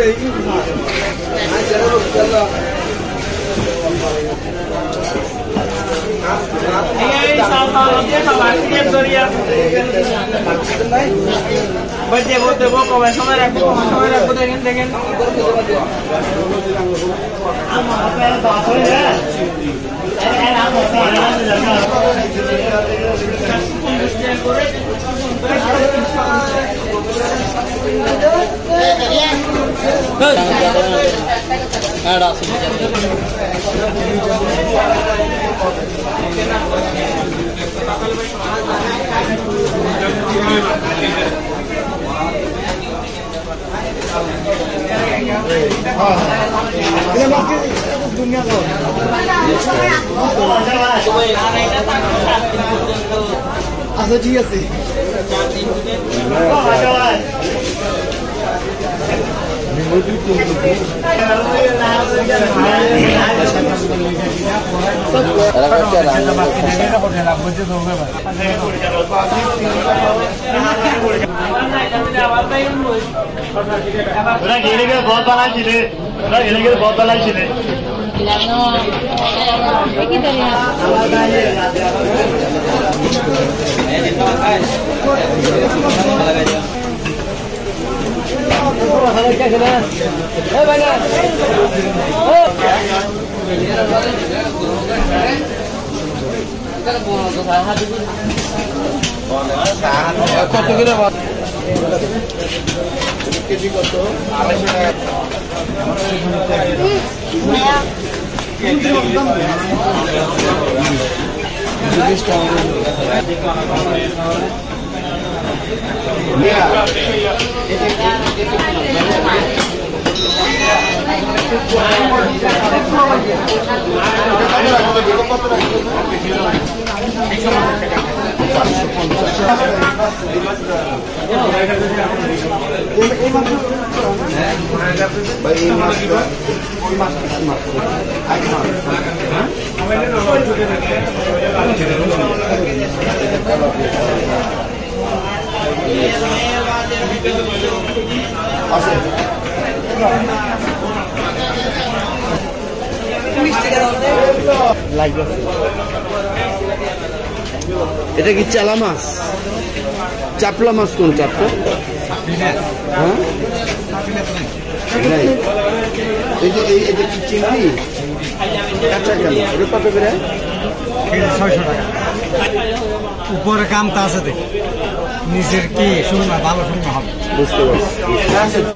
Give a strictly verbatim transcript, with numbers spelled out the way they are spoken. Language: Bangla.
দেবো দেবো কবে সময় রাখবো সময় রাখবো দেখেন দেখেন আচ্ছা ঠিক আছে बहुत बनाइছিলে बहुत बनाइছিলে কত করে কেজি কত আড়াইশো টাকা এটা কি চালা মাছ চাপলা মাছ কোন চাপটা হ্যাঁ এই যে এটা কি চিংড়ি কাঁচা কেন এটা কত করে ছয়শো টাকা উপরে কামটা আছে দেখ নিচের কি শুকনা ভালো শুকনা হবে বুঝতে পারছি